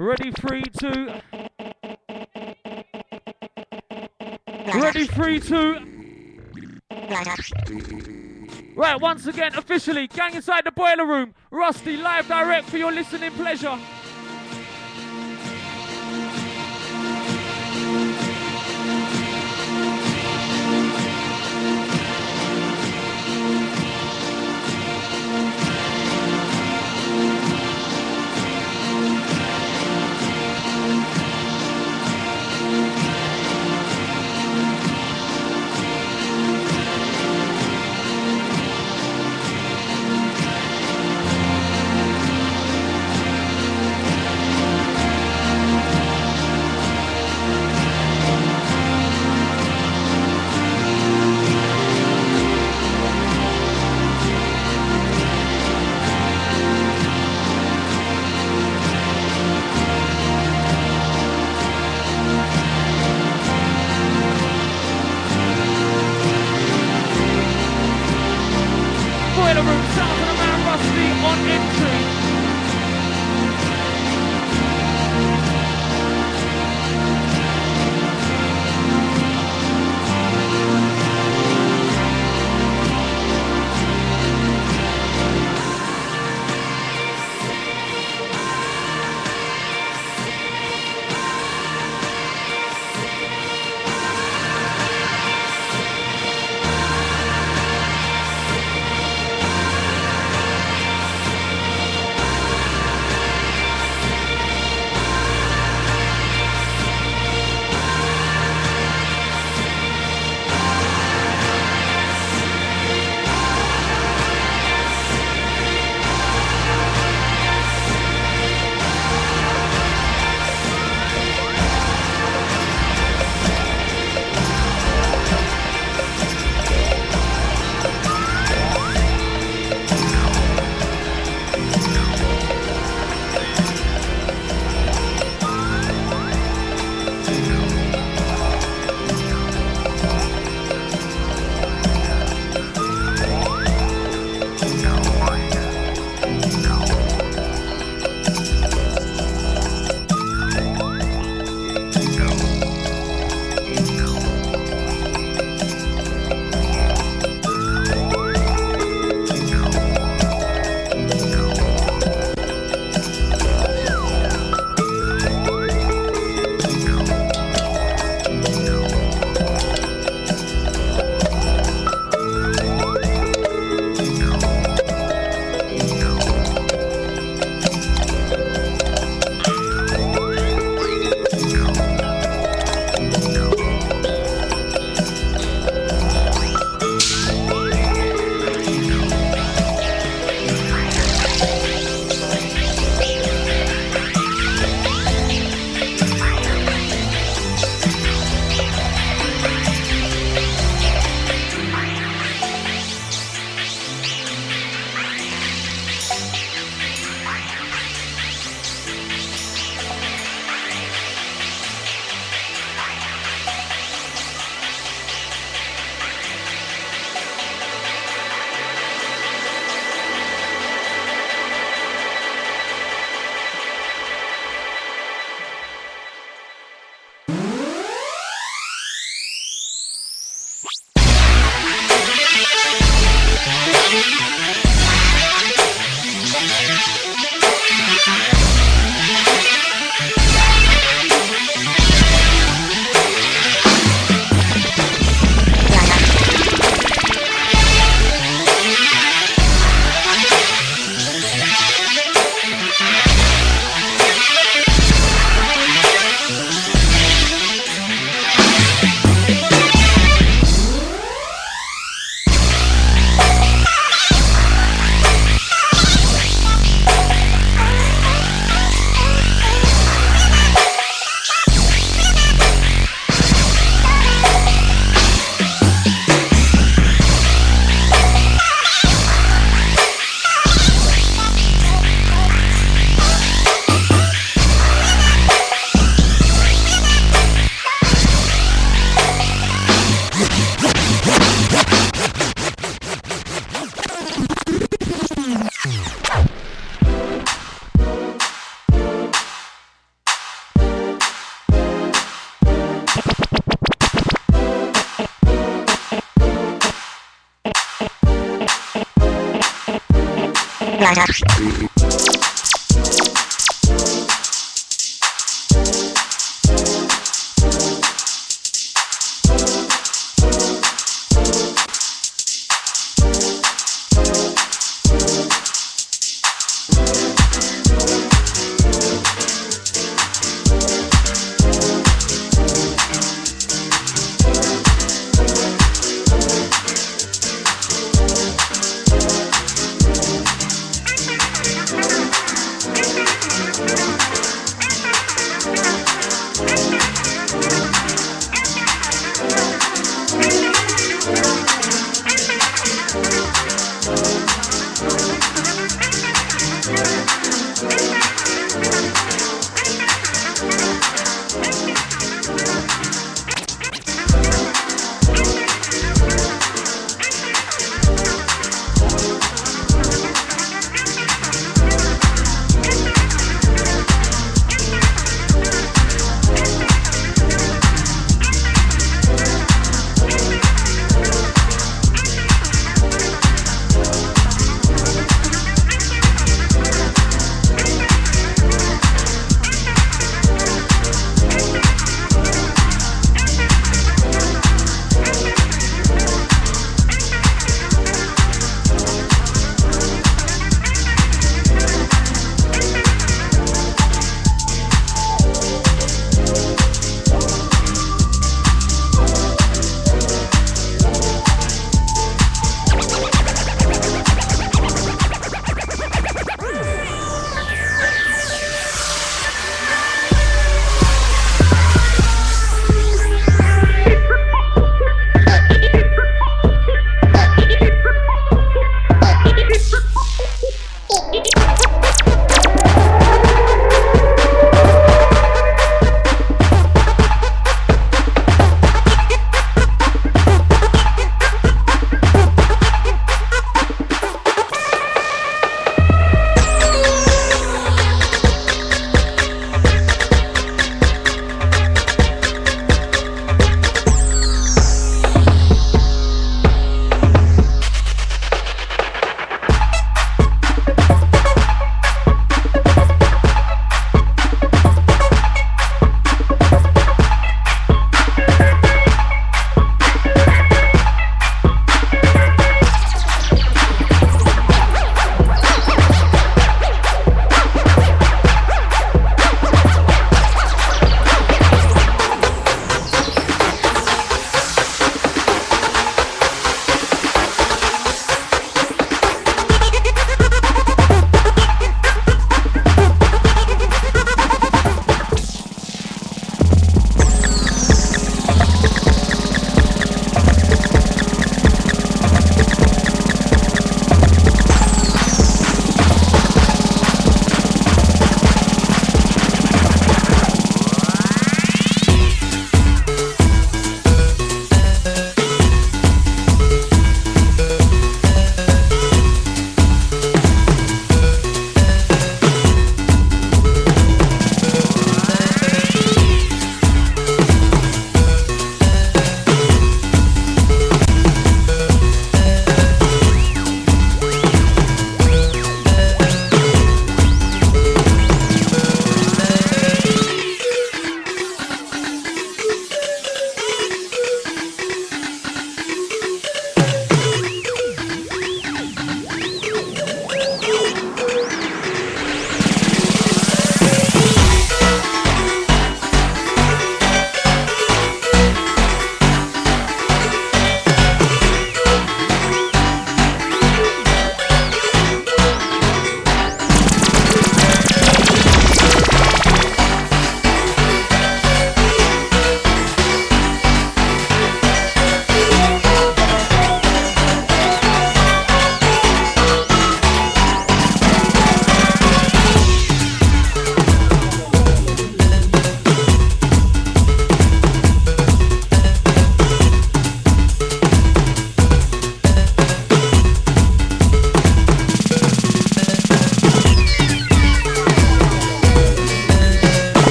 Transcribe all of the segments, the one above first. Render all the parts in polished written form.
Ready, 3, 2. Ready, 3, 2. Right, once again, officially, gang inside the boiler room. Rusty, live direct for your listening pleasure.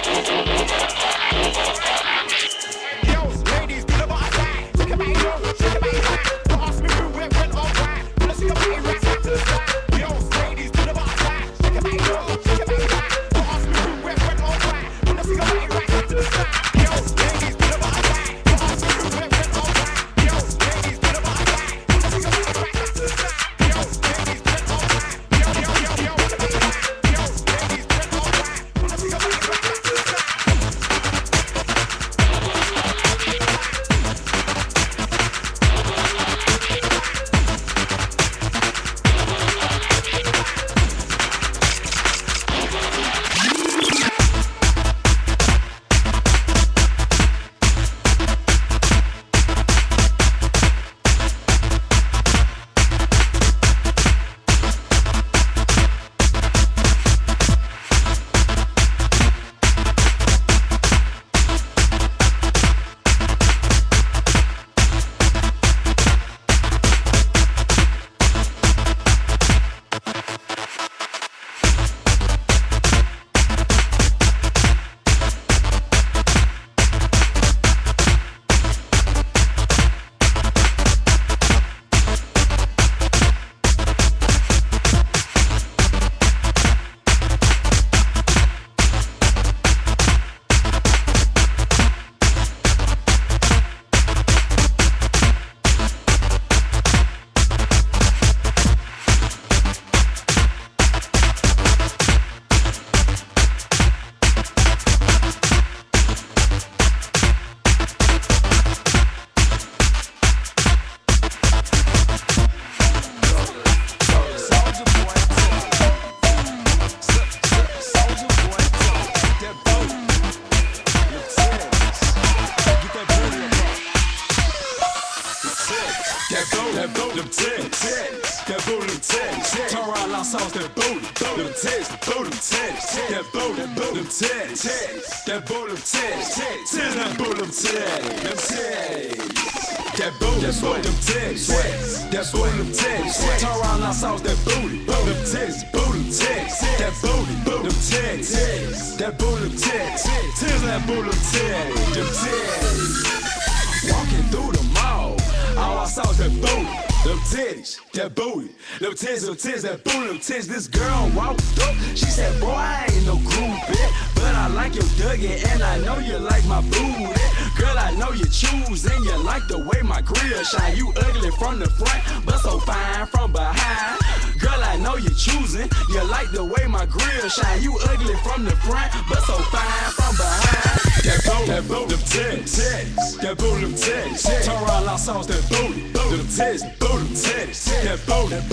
This girl walked up, she said, boy, I ain't no groupie, but I like your Dougie, and I know you like my booty. Girl, I know you choose, and you like the way my grill shine. You ugly from the front, but so fine from behind. Girl, I know you choosing, you like the way my grill shine. You ugly from the front, but so fine from behind. That boat, them titties, that boat, them titties. Turn around, I sauce that booty, them titties, boot, them titties. That boat, them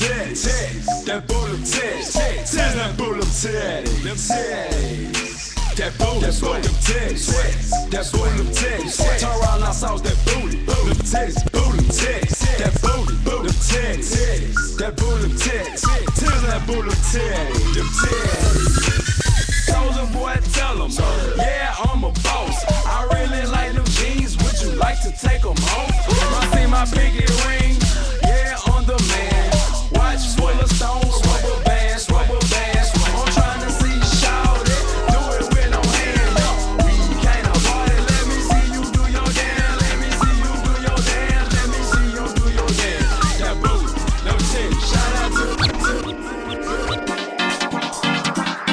titties, that boat, them titties, that boat, them titties, them titties. That boat, them titties, that boat, them titties. Turn around, I sauce that booty, them titties, boot, them titties. That booty, them titties, that boot, them titties, that boot, them titties, them titties. Soldier boy, tell him, yeah, I'm a boss. I really like them jeans, would you like to take them home? I see my pinky ring, yeah, on the man. Watch full of stones, rubber bands, rubber bands. I'm trying to see Shawty, do it with no hand. We can't avoid it, let me see you do your dance. Let me see you do your dance, let me see you do your dance. That booty, them titties, shout out to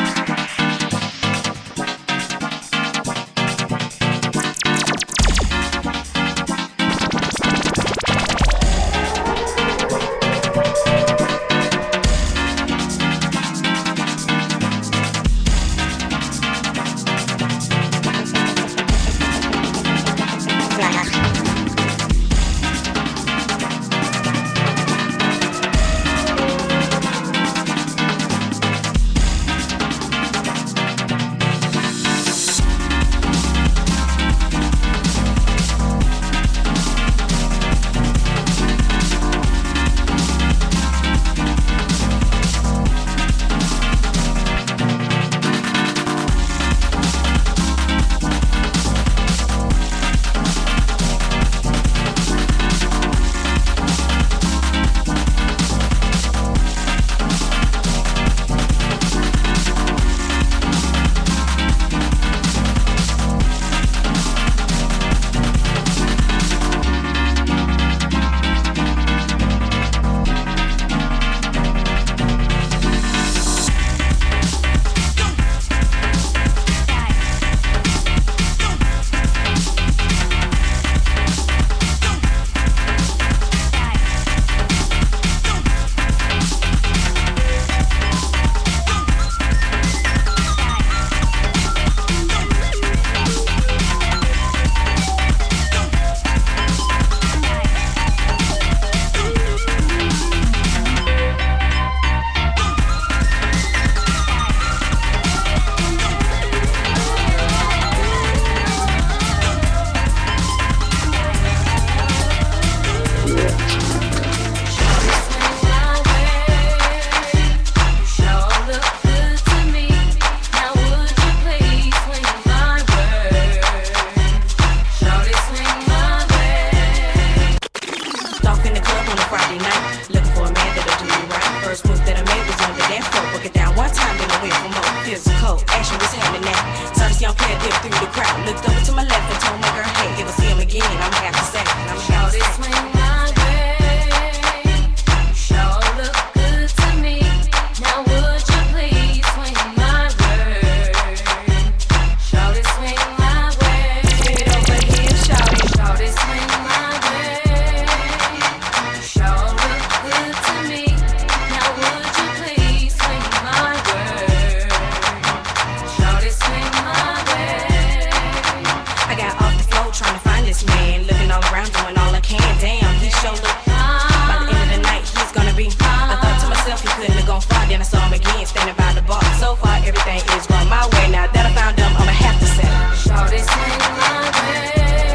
aggressive action was happening now. Saw this young player dip through the crowd. Looked over to my left and told my girl, hey, if I see him again, I'ma have to say. Shout this swing my way. Sure look good to me. Now would you please swing my way? Shout this swing my way. Swing it over here, shout it. Shout this swing my way. Sure look good to me. Now would you please swing my way? Shout this swing my way. I got off the floor trying to find this man, looking all around, doing all I can. Damn, he sure look. By the end of the night, he's gonna be. I thought to myself he couldn't have gone far. Then I saw him again, standing by the bar. So far, everything is going my way. Now that I found him, I'ma have to say, shout this swing my way.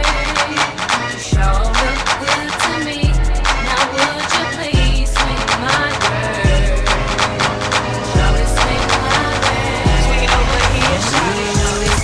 Sure look good to me. Now would you please swing my way? Shout this swing my way. Swing it over here, shout it. Shout this.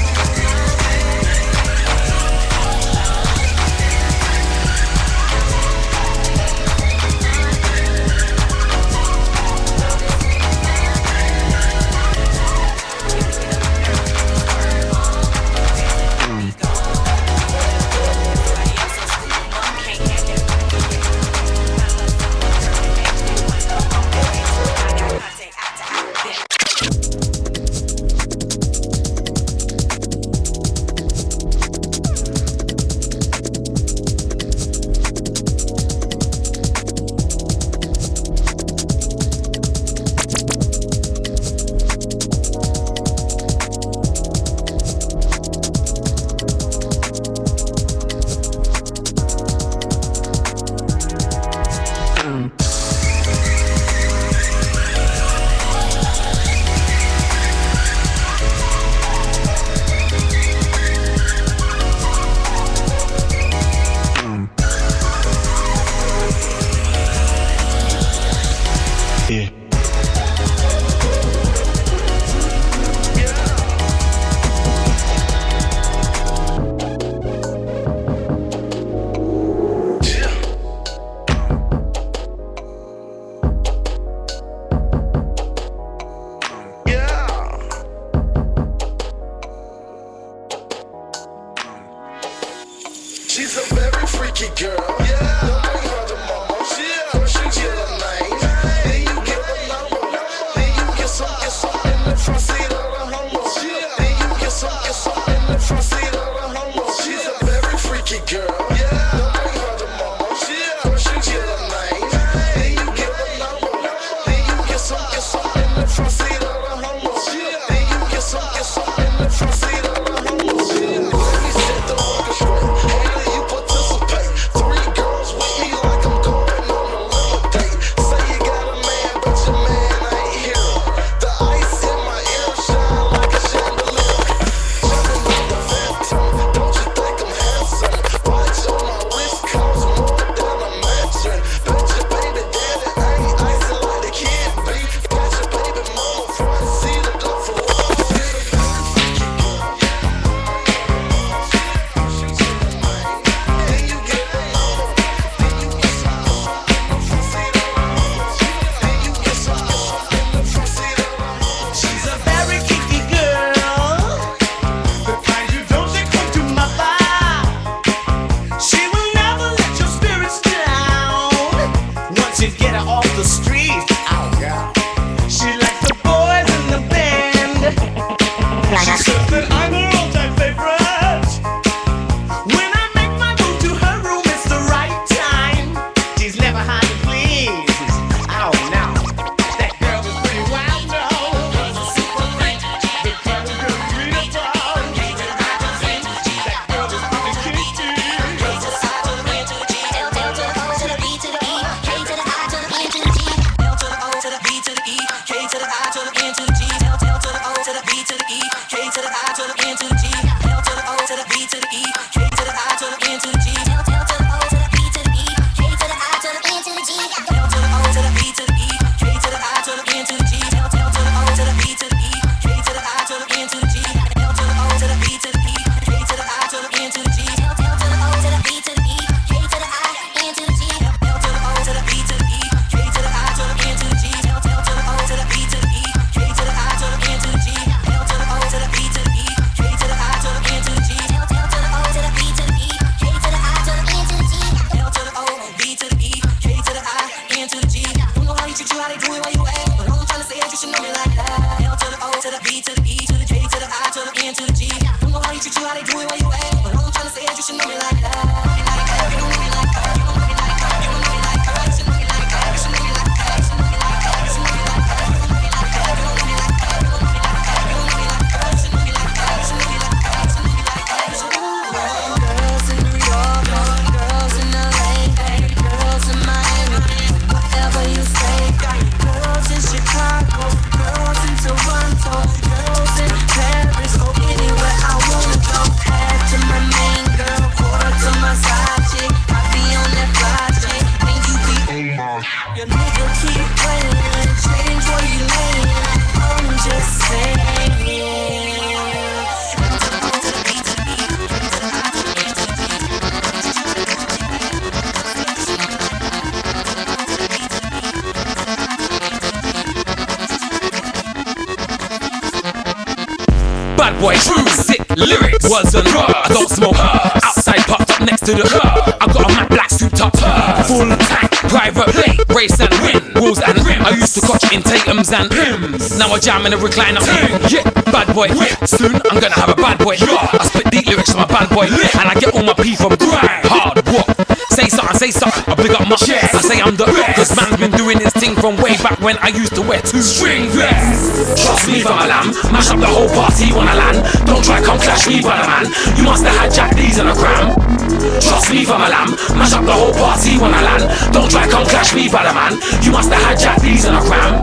She's a very freaky girl. Yeah. Don't bring her to mama. First you get her name, then you get her number, then you get some in the front seat of the Hummer. Then you get some in the front seat of the Hummer. She's a very freaky girl. Yeah. Don't bring her to mama. First you get her name, then you get her number, then you get some in the front seat of the Hummer. Then you get some in the front seat of the Hummer. Let me set the record straight. to the I to the N to the G, L to the O to the B to the E, K to the I G into the G. Don't know how they treat you, how they do it, where you at. But all I'm trying to say is you should know me like that. You don't know me like that. You don't know me like that. You don't know me like that. You should know me like that. You should know me like that. You should know me like that. You should know me like that. You don't know me like that. You don't know me like that. You don't know me like that. You don't know me like that. You should know me like that. You should know me like that. You should know me like that. You should know me like that. Girls in New York, girls in LA, girls in Miami, whatever you say. Girls in Chicago, girls in Toronto, girls in Paris, go anywhere I wanna go. Head to my main girl, quarter to my side chick. I be on that fly chick, and you be your nigga keep playing, change where you laying. I'm just saying. Bad boy, true, sick lyrics, words and raw. I don't smoke, outside parked up next to the car. I got a matte black suit top, full tank, private plate, race and win, rules and rim. I used to coach in Tatum's and Pims. Now I jam in a recliner, yeah, bad boy. Soon I'm gonna have a bad boy. I spit deep lyrics to my bad boy, and I get all my P from grind, hard work. Say something, I big up my chest. I say I'm the cause man's been doing his thing from way back when I used to wear 2 string vests. Trust me for my lamb, mash up the whole party when I land. Don't try come clash me, brother man. You must have had Jack D's in a gram. Trust me for my lamb, mash up the whole party when I land. Don't try come clash me, brother man. You must have had Jack D's in a gram.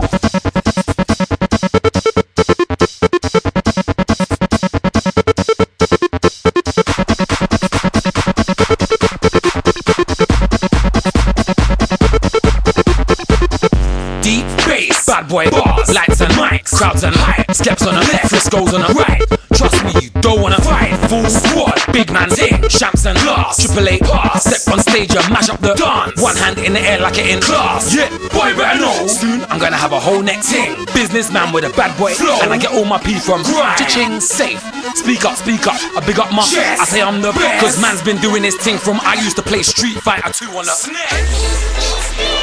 Deep bass, bad boy bars, lights and mics, crowds and hype, steps on the left, Frisco's on the right. Trust me, you don't wanna fight. Full squad, big man ting, champs and glass, Triple A pass. Step on stage and mash up the dance. One hand in the air like it in class. Yeah, boy better know. Soon I'm gonna have a whole neck ting. Businessman with a bad boy flow, and I get all my P from cha-ching safe. Speak up, I big up my chest. I say I'm the best, cause man's been doing his thing from I used to play Street Fighter 2 on the SNES.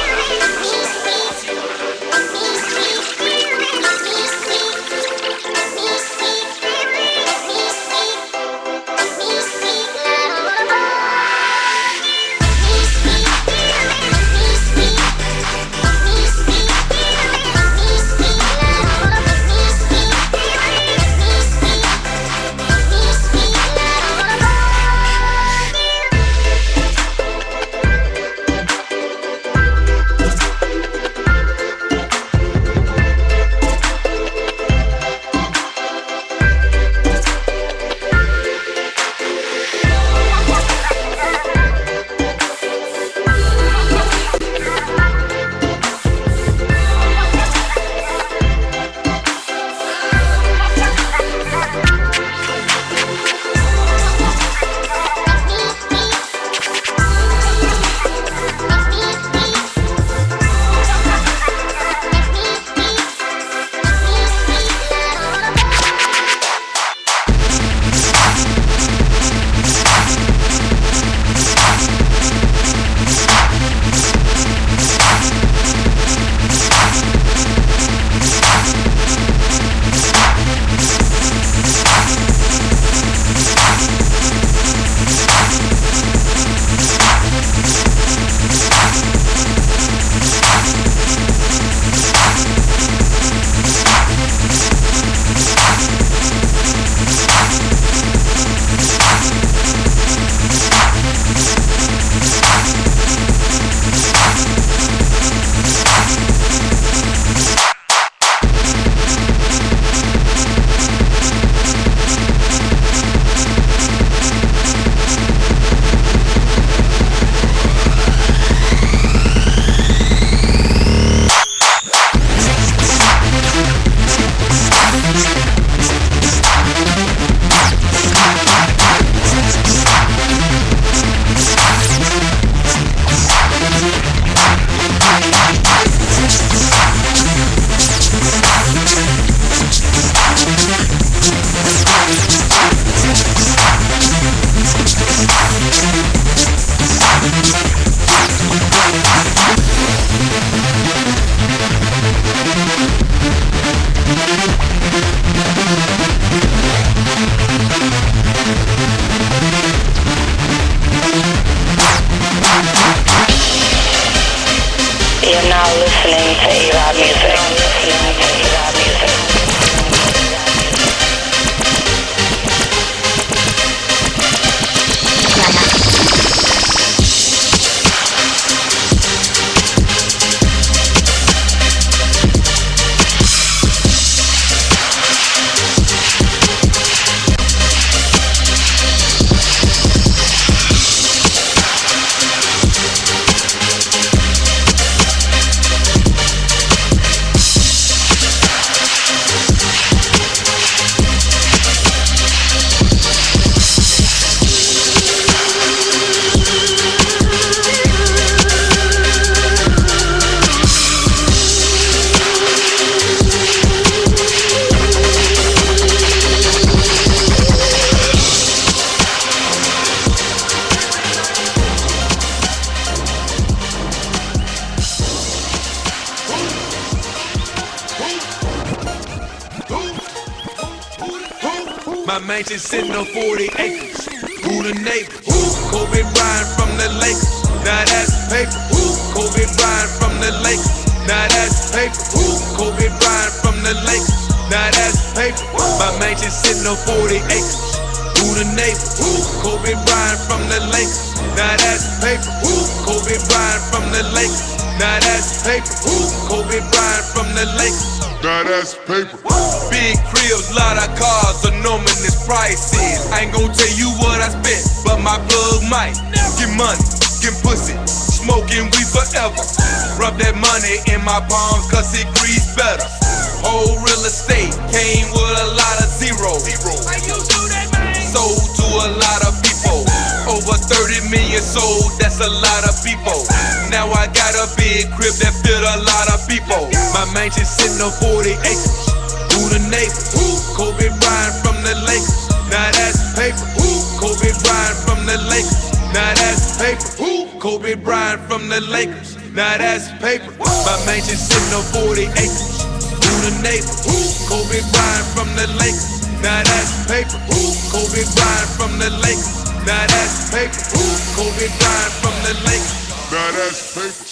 My mansion sitting on 40 acres. Who the neighbor? Who? Kobe Bryant from the Lakers. Now that's paper. Who? Kobe Bryant from the Lakers. Now that's paper. Who? Kobe Bryant from the Lakers. Now that's paper. My mansion sitting on 40 acres. Who the neighbor? Who? Kobe Bryant from the Lakers. Now that's paper. Who? Kobe Bryant from the Lakers. Now that's paper. Who? Kobe Bryant from the Lakers. Now that's paper. Big cribs, lot of cars, enormous prices. I ain't gon' tell you what I spent, but my plug might. Get money, get pussy, smoking weed forever. Rub that money in my palms, cause it grease better. Whole real estate came with a lot of zeros. Sold to a lot of people. Over 30 million sold, that's a lot of people. Now I got a big crib that fit a lot of people. My mansion sitting on 40 acres. Who the neighbor? Who? Kobe Bryant from the Lakers. Now that's paper. Who? Kobe Bryant from the Lakers. Now that's paper. Who? Kobe Bryant from the Lakers. Now that's paper. My mansion sitting on 40 acres. Who the neighbor? Who? Kobe Bryant from the Lakers. Now that's paper. Who? Kobe Bryant from the Lakers. Now that's paper. Who? Kobe Bryant from the Lakers. Now that's paper.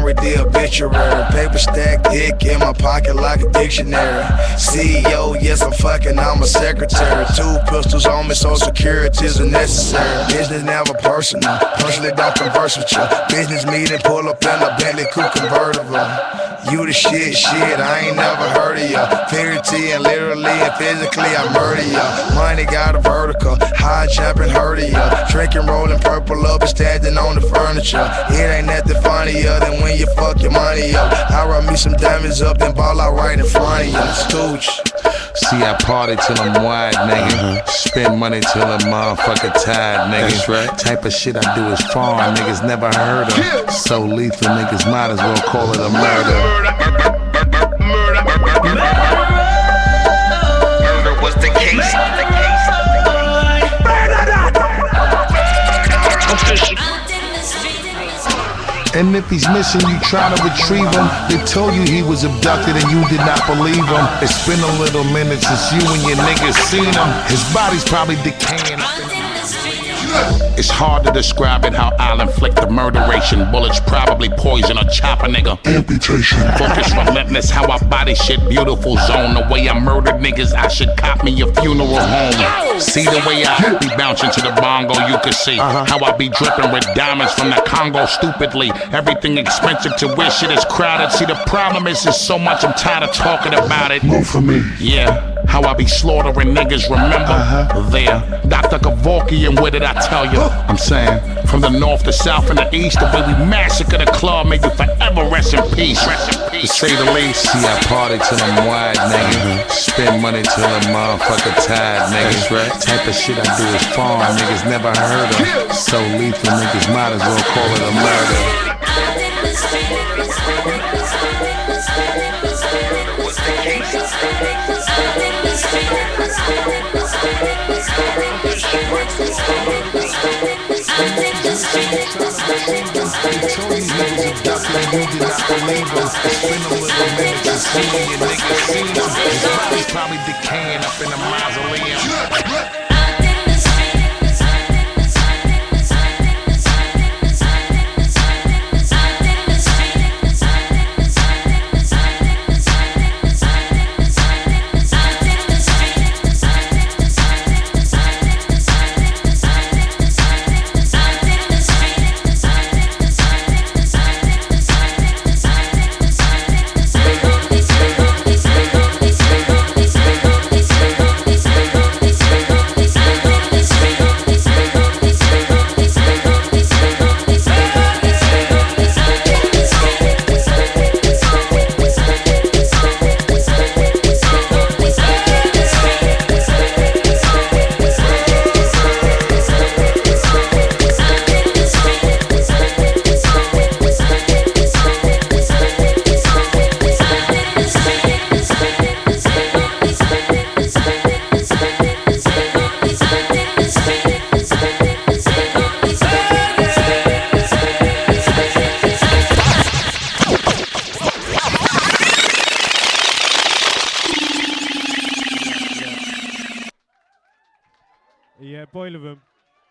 read the obituary. Paper stack thick in my pocket like a dictionary. CEO, yes I'm fucking, I'm a secretary. 2 pistols on me, so security's unnecessary. Business never personal, personally don't converse with you. Business meeting, pull up in a Bentley coupe convertible. You the shit, I ain't never heard of ya. Figuratively and literally and physically I murder ya. Money got a vertical, high jumping hurt of ya. Drinking, rolling purple up and standing on the furniture. It ain't nothing funnier than when you fuck your money up. I run me some diamonds up, then ball out right in front of ya. Stooge. See, I party till I'm wide, nigga. Spend money till I'm motherfucker tired, nigga. That's right. Type of shit I do is foreign, niggas never heard of. So lethal, niggas might as well call it a murder. Murder was the case. And if he's missing, you try to retrieve him. They told you he was abducted and you did not believe him. It's been a little minute since you and your niggas seen him. His body's probably decaying. It's hard to describe it how I'll inflict the murderation. Bullets probably poison or chop a nigga. Amputation. Focus relentless, how I body shit. Beautiful zone. The way I murdered niggas, I should cop me a funeral home. See the way I be bouncing to the bongo, you can see how I be dripping with diamonds from the Congo stupidly. Everything expensive to wear, shit is crowded. See the problem is there's so much I'm tired of talking about it. Move for me. Yeah. How I be slaughtering niggas, remember? There. Dr. Kevorkian, what did I tell you? I'm saying, from the north, the south, and the east, the way we massacre the club, may you forever rest in peace. Rest in peace. To say the least. See, I party till I'm wide, nigga. Spend money till I'm motherfucker tired, nigga. That's right. Type of shit I do is foreign, niggas never heard of. So lethal, niggas might as well call it a murder. His probably decaying up in the mausoleum. Yeah, Boiler Room.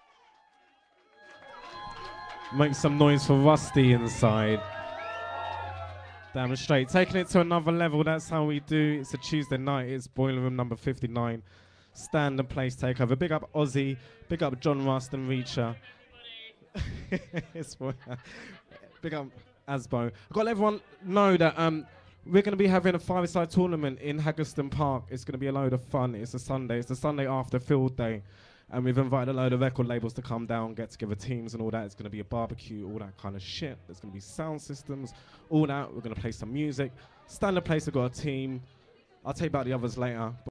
Make some noise for Rusty inside. Damn straight. Taking it to another level, that's how we do. It's a Tuesday night, it's Boiler Room number 59. Stand and place takeover. Big up Ozzy, big up John Rust and Reacher. Big up Asbo. I've got to let everyone know that we're going to be having a five-a-side tournament in Haggerston Park. It's going to be a load of fun. It's a Sunday. It's the Sunday after field day. And we've invited a load of record labels to come down, get together teams and all that. It's going to be a barbecue, all that kind of shit. There's going to be sound systems, all that. We're going to play some music. Standard Place have got a team. I'll tell you about the others later.